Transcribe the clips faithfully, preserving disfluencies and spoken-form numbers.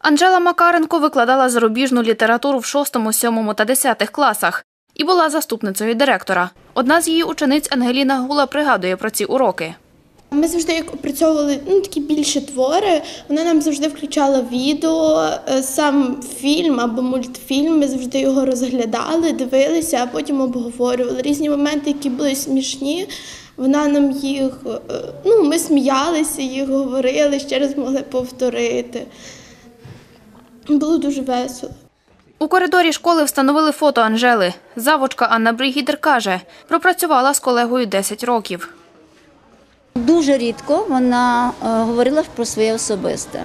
Анжела Макаренко викладала зарубіжну літературу в шостому, сьомому та десятих класах і була заступницею директора. Одна з її учениць Ангеліна Гула пригадує про ці уроки. Ми завжди як опрацьовували ну, такі більші твори, вона нам завжди включала відео, сам фільм або мультфільм, ми завжди його розглядали, дивилися, а потім обговорювали. Різні моменти, які були смішні, вона нам їх, ну, ми сміялися, їх говорили, ще раз могли повторити. Було дуже весело. У коридорі школи встановили фото Анжели. Завучка Анна Бригідер каже, пропрацювала з колегою десять років. Дуже рідко вона е, говорила про своє особисте.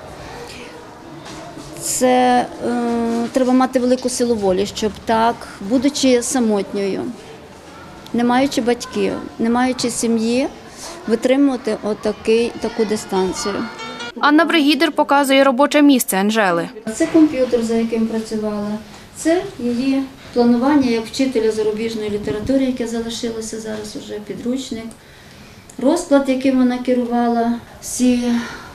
Це е, треба мати велику силу волі, щоб так, будучи самотньою, не маючи батьків, не маючи сім'ї, витримувати отакий, таку дистанцію. Анна Бригідер показує робоче місце Анжели. Це комп'ютер, за яким працювала. Це її планування як вчителя зарубіжної літератури, яке залишилося зараз уже підручник. Розклад, яким вона керувала, всі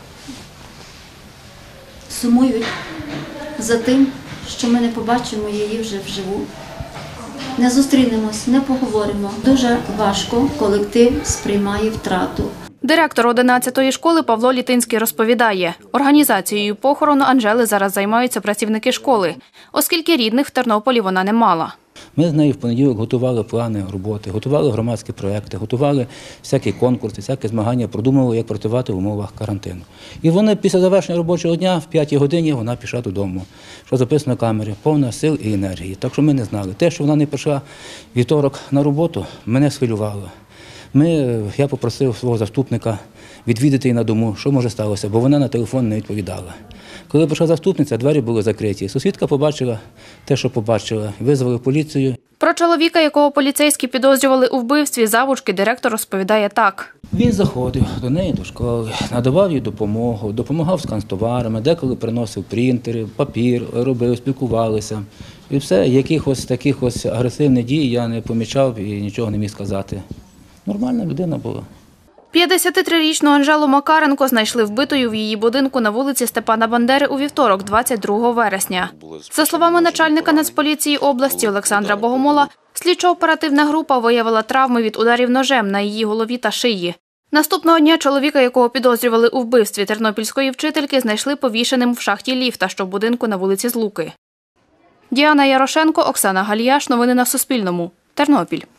сумують за тим, що ми не побачимо її вже вживу. Не зустрінемось, не поговоримо. Дуже важко колектив сприймає втрату. Директор одинадцятої школи Павло Літинський розповідає, організацією похорону Анжели зараз займаються працівники школи, оскільки рідних в Тернополі вона не мала. Ми з нею в понеділок готували плани роботи, готували громадські проекти, готували всякі конкурси, всякі змагання, продумували, як працювати в умовах карантину. І вони після завершення робочого дня в п'ятій годині вона пішла додому, що записано на камері, повна сил і енергії. Так що ми не знали. Те, що вона не пішла вівторок на роботу, мене схвилювало. Ми, я попросив свого заступника відвідати її на дому, що може сталося, бо вона на телефон не відповідала. Коли прийшла заступниця, двері були закриті. Сусідка побачила те, що побачила, визвали поліцію. Про чоловіка, якого поліцейські підозрювали у вбивстві завучки, директор розповідає так. Він заходив до неї до школи, надавав їй допомогу, допомагав з канцтоварами, деколи приносив принтери, папір, робив, спілкувалися. І все, якихось таких ось агресивних дій я не помічав і нічого не міг сказати. Нормальна людина була. п'ятдесятитрирічну Анжелу Макаренко знайшли вбитою в її будинку на вулиці Степана Бандери у вівторок, двадцять другого вересня. За словами начальника Нацполіції області Олександра Богомола, слідчо-оперативна група виявила травми від ударів ножем на її голові та шиї. Наступного дня чоловіка, якого підозрювали у вбивстві тернопільської вчительки, знайшли повішеним в шахті ліфта, що в будинку на вулиці Злуки. Діана Ярошенко, Оксана Галіяш. Новини на Суспільному. Тернопіль.